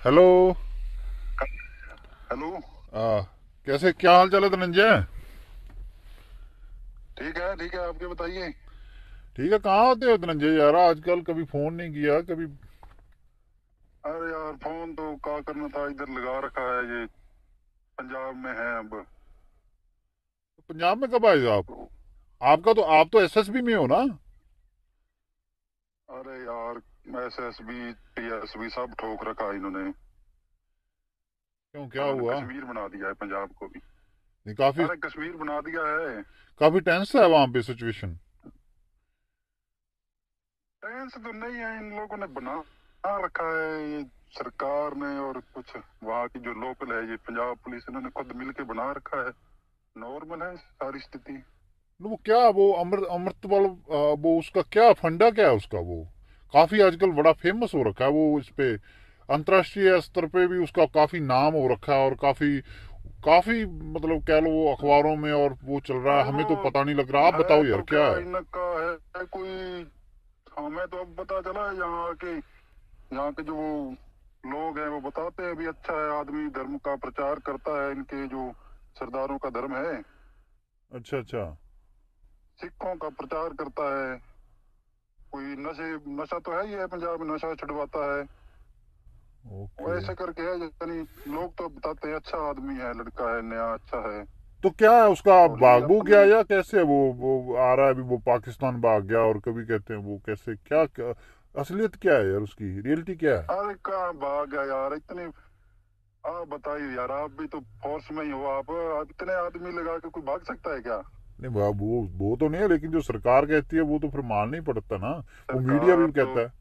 Hello. Hello. आ, कैसे क्या हाल चाल है धनंजय? ठीक है, आपके बताइए। ठीक है। कहाँ होते हो धनंजय यार? आजकल कभी फोन नहीं किया कभी। अरे यार, फोन तो क्या करना था, इधर लगा रखा है ये। पंजाब में है अब। पंजाब में कब आए हो आप? तो आपका तो आप तो एसएसबी में हो ना? अरे यार, एसएसबी टीएसबी सब ठोक रखा है इन्होंने। क्यों, क्या इन्होंने हुआ? कश्मीर बना दिया है पंजाब को भी। नहीं, काफी अरे कश्मीर बना दिया है। काफी टेंस है वहां पे सिचुएशन। टेंस तो नहीं है, इन लोगों ने बना रखा है ये, सरकार ने और कुछ वहाँ की जो लोकल है ये पंजाब पुलिस, इन्होंने खुद मिलके बना रखा है। नॉर्मल है सारी स्थिति। वो क्या, वो अमृतपाल, वो उसका क्या फंडा, क्या है उसका वो? काफी आजकल बड़ा फेमस हो रखा है वो इस पे। अंतर्राष्ट्रीय स्तर पे भी उसका काफी नाम हो रखा है, और काफी काफी मतलब कह लो वो अखबारों में और वो चल रहा है। अरे हमें तो वो पता नहीं लग रहा, आप है बताओ यार तो क्या, क्या है। इनका है कोई। हमें तो अब पता चला है यहाँ के जो वो लोग हैं वो बताते हैं भी अच्छा है आदमी, धर्म का प्रचार करता है, इनके जो सरदारों का धर्म है। अच्छा अच्छा। सिखों का प्रचार करता है। कोई नशा तो है ही है, पंजाब में नशा छुड़वाता है। वो ओके। ऐसे करके है, यानी लोग तो बताते हैं अच्छा आदमी है, लड़का है, नया अच्छा है। तो क्या है उसका, और ये भागबू अपने गया या कैसे है वो आ रहा है अभी, वो पाकिस्तान भाग गया, और कभी कहते हैं वो कैसे, क्या असलियत क्या है यार, उसकी रियलिटी क्या है? अरे कहाँ भाग गया यार इतनी। आप बताइए यार, आप भी तो फोर्स में ही हो, आप इतने आदमी लगा के कोई भाग सकता है क्या? नहीं वो तो नहीं है, लेकिन जो सरकार कहती है वो तो फिर मानना ही पड़ता ना। वो मीडिया भी सरकार तो कहता है।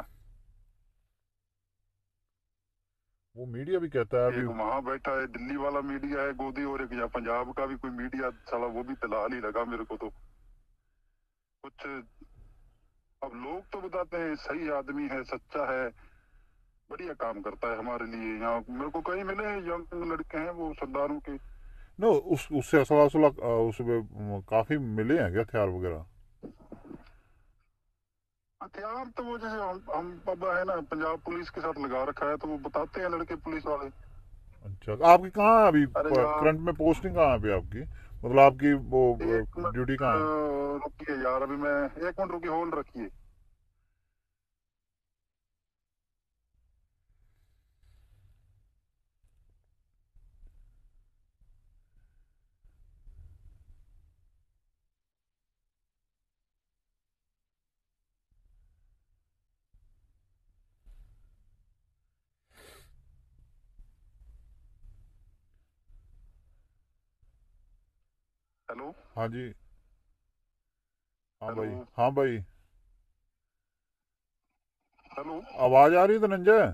वो मीडिया भी कहता है अभी। एक वहां बैठा है दिल्ली वाला मीडिया है गोदी, और एक यहाँ पंजाब का भी कोई मीडिया साला, वो भी दलाल ही लगा मेरे को तो कुछ। अब लोग तो बताते हैं सही आदमी है, सच्चा है, बढ़िया काम करता है हमारे लिए। यहाँ मेरे को कई मिले हैं यंग लड़के हैं वो सरदारों के। नो उससे असला असला उसमें काफी मिले हैं क्या हथियार वगैरह? हथियार तो वो जैसे हम अब है ना, पंजाब पुलिस के साथ लगा रखा है तो वो बताते हैं लड़के पुलिस वाले। अच्छा, आपकी कहाँ है अभी? अरे यार, करंट में पोस्टिंग कहाँ है अभी आपकी? मतलब आपकी वो एक ड्यूटी मिनट कहाँ है? रुकिए यार, अभी मैं 1 मिनट रुकिए, होल्ड रखिए। हेलो। हाँ जी। हाँ हेलो। भाई, हाँ भाई। हेलो। आवाज आ रही है धनंजय?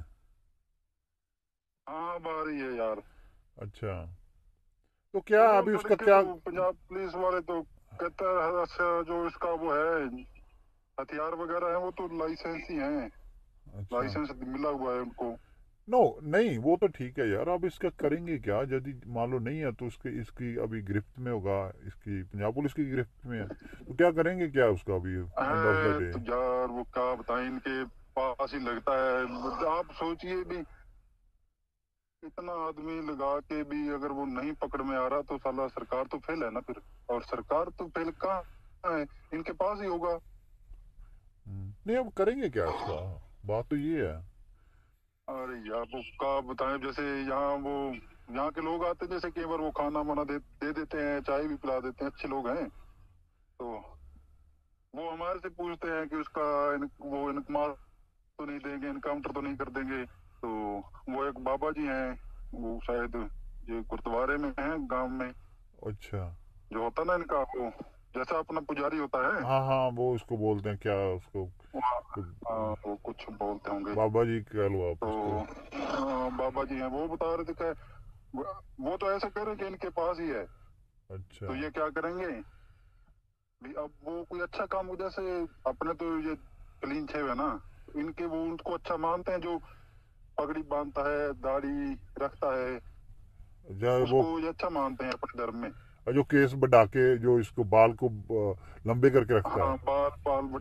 हाँ अब आ रही है यार। अच्छा। तो क्या वो अभी उसका लड़के क्या? तो पंजाब पुलिस वाले तो कहते हैं अच्छा, जो इसका वो है हथियार वगैरह है वो तो लाइसेंस ही है। अच्छा। लाइसेंस मिला हुआ है उनको। नो, नहीं वो तो ठीक है यार। अब इसका करेंगे क्या यदि मान लो नहीं है तो उसके इसकी अभी गिरफ्त में होगा, इसकी पंजाब पुलिस की गिरफ्त में है, तो क्या करेंगे क्या उसका अभी एंड ऑफ द है डे? तो यार वो क्या बताएं, इनके पास ही लगता है। आप सोचिए भी, इतना आदमी लगा के भी अगर वो नहीं पकड़ में आ रहा तो साला सरकार तो फेल है ना फिर। और सरकार तो फेल कहाँ है, इनके पास ही होगा। नहीं, अब करेंगे क्या इसका? बात तो ये है। अरे यार वो क्या बताएं, जैसे यहाँ वो यहाँ के लोग आते हैं, जैसे कई बार वो खाना वाना दे देते हैं, चाय भी पिला देते हैं, अच्छे लोग हैं। तो वो हमारे से पूछते हैं कि उसका वो इनकमार तो नहीं देंगे, इनकाउंटर तो नहीं कर देंगे। तो वो एक बाबा जी हैं, वो शायद ये गुरुद्वारे में हैं गांव में। अच्छा। जो होता ना इनका वो, जैसा अपना पुजारी होता है हाँ हाँ, वो उसको बोलते हैं क्या उसको? वो, वो कुछ बोलते होंगे। बाबा जी कह लो आप तो उसको। बाबा जी हैं, वो बता रहे थे कि वो तो ऐसा कह रहे हैं कि इनके पास ही है। अच्छा। तो ये क्या करेंगे भी, अब वो कोई अच्छा काम जैसे अपने तो ये क्लीन शेव है ना, तो इनके वो उनको अच्छा मानते हैं जो पगड़ी बांधता है, दाढ़ी रखता है, जो वो, उसको ये अच्छा मानते हैं अपने धर्म में। जो केस बढ़ा के जो इसको बाल को लंबे करके रखता हाँ है। बाल बाल बटा,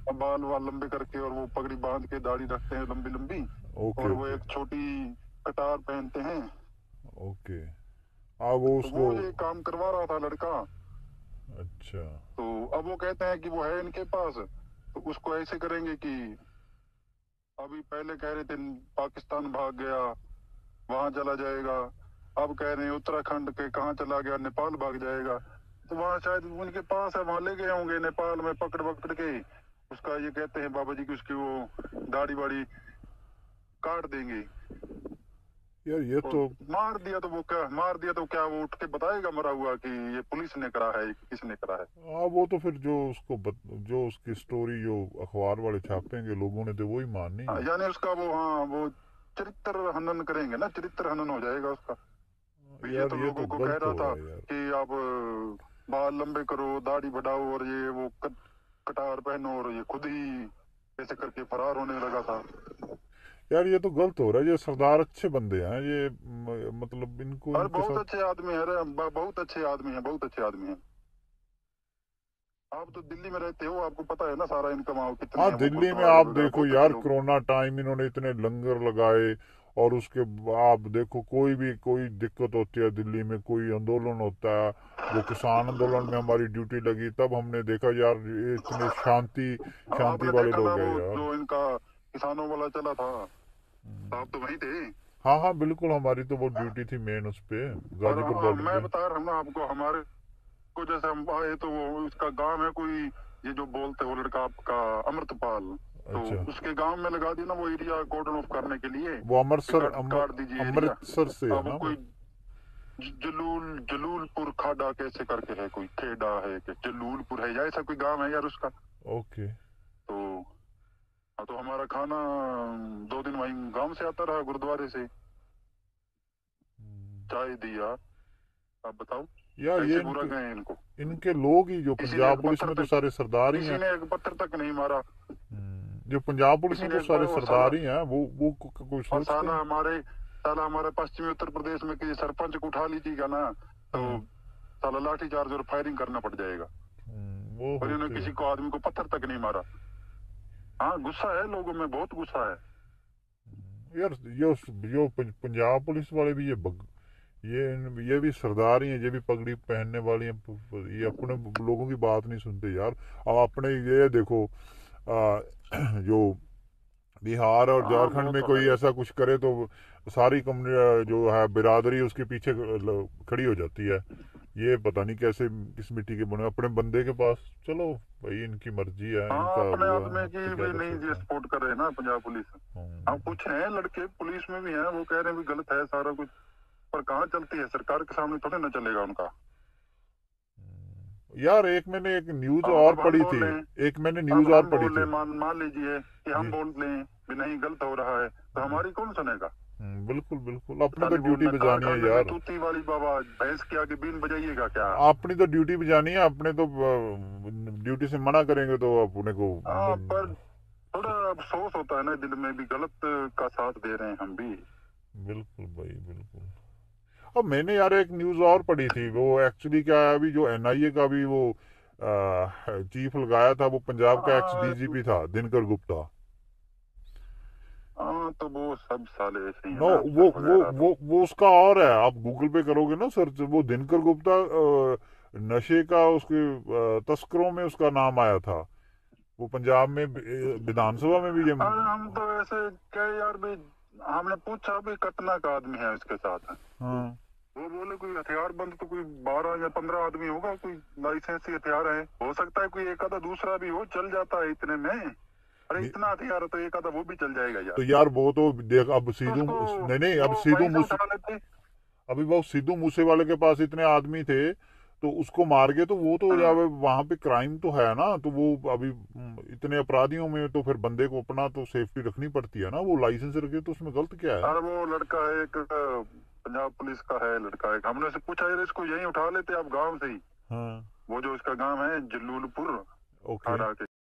बाल वाल लंबे करके, और वो पगड़ी बांध के दाढ़ी रखते हैं लंबी लंबी, ओके और वो ओके एक छोटी कटार पहनते हैं। ओके। हाँ वो तो उसको। वो ये काम करवा रहा था लड़का। अच्छा। तो अब वो कहते हैं कि वो है इनके पास, तो उसको ऐसे करेंगे कि अभी पहले कह रहे थे पाकिस्तान भाग गया, वहां चला जाएगा, अब कह रहे हैं उत्तराखंड के कहाँ चला गया, नेपाल भाग जाएगा। तो वहां शायद उनके पास है, वहां ले गए होंगे नेपाल में पकड़ पकड़ के। उसका ये कहते हैं बाबा जी की उसकी वो दाढ़ी वाड़ी काट देंगे। यार ये और तो। मार दिया तो वो क्या, मार दिया तो क्या वो उठ के बताएगा मरा हुआ कि ये पुलिस ने करा है कि किसने करा है? हाँ वो तो फिर जो उसको जो उसकी स्टोरी जो अखबार वाले छापेंगे लोगों ने तो वही माननी हाँ, है। यानी उसका वो, हाँ वो चरित्र हनन करेंगे ना, चरित्र हनन हो जाएगा उसका। तो ये यार तो ये तो लोगों को कह गलत रहा हो रहा था है यार। कि आप बाल लंबे करो, दाढ़ी बढ़ाओ, और ये वो कटार पहनो, और ये खुद ही ऐसे करके फरार होने लगा था। यार ये तो गलत हो रहा है। ये सरदार अच्छे बंदे हैं ये, मतलब इनको और इनके बहुत साथ। अच्छे आदमी है, अरे बहुत अच्छे आदमी है, बहुत अच्छे आदमी है। आप तो दिल्ली में रहते हो, आपको पता है ना सारा इनकम आओ कितने हाँ हैं वो दिल्ली में गुरुद्वारे आप वगैरह, देखो बहुत अच्छे यार लोग हैं। कोरोना टाइम इन्होंने इतने लंगर लगाए। और उसके आप देखो कोई भी कोई दिक्कत होती है दिल्ली में, कोई आंदोलन होता है, वो किसान आंदोलन में हमारी ड्यूटी लगी तब हमने देखा यार ये इतने शांति हाँ, शांति आपने वाले देखा था लोग हैं वो यार। जो इनका किसानों वाला चला था, तो हम्म। आप तो वहीं थे। हाँ हाँ बिल्कुल, हमारी तो वो ड्यूटी थी मेन उस पे, और गाजीपुर हाँ, बॉर्डर मैं पे। बता रहा हूँ ना आपको, हमारे को जैसे हम आए तो वो उसका गांव है कोई, ये जो बोलते हो लड़का आपका अमृतपाल, तो अच्छा। उसके गांव में लगा दी ना वो एरिया कॉर्डन ऑफ करने के लिए वो कि अमृतसर काट काट दीजिए एरिया। अमृतसर से है अब वो ना वो। कोई जलूलपुर खाडा कैसे करके है, कोई खेड़ा है कि जलूलपुर है, या ऐसा कोई गांव है यार उसका। ओके। तो हाँ, तो हमारा खाना 2 दिन वहीं गांव से आता रहा, गुरुद्वारे से चाय दिया। आप बताओ यार ये कैसे बुरा इनके गए इनको। इनके लोग ही जो किसी ने पंजाब एक पुलिस पत्थर में तो तक सारे सरदार ही किसी हैं। ने एक पत्थर तक नहीं मारा। जो पंजाब पुलिस किसी में ने तो एक सारे बार, और साला, सरदार ही हैं वो कोई और सोचते हैं। साला हमारे पश्चिमी उत्तर प्रदेश में किसी सरपंच को उठा लीजिएगा ना, तो हम्म। साला लाठी चार्ज और फायरिंग करना पड़ जाएगा। वो और इन्होंने होते किसी हैं। को आदमी को पत्थर तक नहीं मारा। हाँ, गुस्सा है लोगों में, बहुत गुस्सा है। यार जो पंजाब पुलिस वाले भी ये भी सरदार ही हैं, ये भी पगड़ी पहनने वाली हैं। ये अपने लोगों की बात नहीं सुनते यार। अब अपने ये देखो जो बिहार और हाँ, झारखंड वो में तो है कोई ही। ऐसा कुछ करे तो सारी कम्युनिटी जो है बिरादरी उसके पीछे खड़ी हो जाती है। ये पता नहीं कैसे किस मिट्टी के बने अपने बंदे के पास। चलो भाई इनकी मर्जी है हाँ, इनका अपने वो है, आदमी हम की तो क्या भी कर नहीं सकते ये हैं। सपोर्ट कर रहे हैं ना पंजाब पुलिस। हाँ, हम्म, कुछ हैं लड़के पुलिस में भी हैं, वो कह रहे हैं भी गलत है सारा कुछ, पर कहाँ चलती है, सरकार के सामने थोड़े ना चलेगा उनका। यार एक मैंने एक न्यूज और अब हम पढ़ी बोल थी। रहे हैं, एक मैंने अब न्यूज और हम पढ़ी बोल रहे थी। हैं, मान मान लीजिए कि हम जी। बोल लें भी नहीं गलत हो रहा है, तो जी। हमारी कौन सुनेगा? बिल्कुल बिल्कुल, अपनी तो खाली ड्यूटी बोलना, बजानी है कारखाने में यार। तूती वाली बाबा भैंस के आगे बीन बजाइएगा क्या? अपनी तो ड्यूटी बजानी है, अपने तो ड्यूटी से मना करेंगे तो अपने को हाँ, पर थोड़ा अफसोस होता है ना दिल में भी, गलत का साथ दे रहे हैं हम भी। बिल्कुल भाई बिल्कुल। अब मैंने यार एक न्यूज और पढ़ी थी, वो एक्चुअली क्या है, अभी जो एनआईए का भी वो चीफ लगाया था, वो पंजाब का एक्स हाँ, डीजीपी था दिनकर गुप्ता। हाँ, तो वो सब साले ऐसे ही है नो ना, वो अफसर वो वगैरह तो। वो उसका और है, आप गूगल पे करोगे ना सर्च, वो दिनकर गुप्ता नशे का उसके तस्करों में उसका नाम आया था। वो पंजाब में विधानसभा में भी ये। अरे हम तो ऐसे क्या यार भी, हमने पूछा भी कतना का आदमी है इसके साथ, हाँ। वो बोले कोई हथियार बंद तो कोई 12 या 15 आदमी होगा, कोई लाइसेंसी हथियार है, हो सकता है कोई एक आधा दूसरा भी हो, चल जाता है इतने में। अरे इतना हथियार है तो एक आधा वो भी चल जाएगा तो यार। यार वो तो देख अब तो सीधू उसको नहीं नहीं अब वो सीधू वहीं से मूसे, उठा लेते। अभी वो सिद्धू मूसे वाले के पास इतने आदमी थे तो उसको मार के तो वो तो हाँ, जब वहां पे क्राइम तो है ना, तो वो अभी इतने अपराधियों में तो फिर बंदे को अपना तो सेफ्टी रखनी पड़ती है ना, वो लाइसेंस रखे तो उसमें गलत क्या है। अरे वो लड़का है एक, पंजाब पुलिस का है लड़का एक, हमने से पूछा यार इसको यहीं उठा लेते आप गांव से ही। हाँ। वो जो इसका गांव है जलूलपुर ओके। खाड़ा के